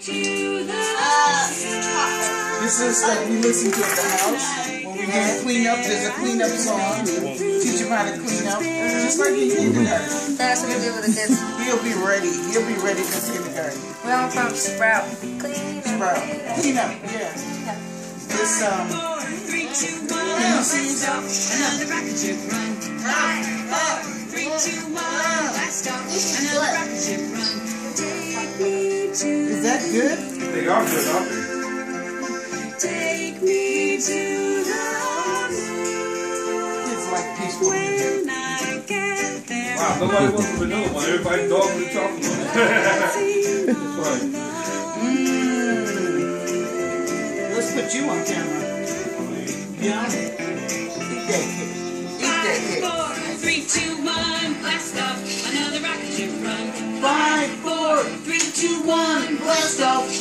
This is what we listen to at the house. When we do cleanup, there's a cleanup song. Teach him how to clean up. Just like in kindergarten. That's what we do with the kids. He'll be ready. He'll be ready for kindergarten. We're all from Sprout. Clean up. Clean up, yeah. This, can you see yourself? Is that good? They are good, aren't they? Take me to the It's like peaceful music. Wow, nobody wants the vanilla one. Everybody dogs and chocolate one. That's right. Let's put you on camera. Yeah? Eat that cake. Eat that cake. 5, 4, 3, 2, 1, blast off. Another rocket ship run. 5, 4, 3, 2, 1, blast off.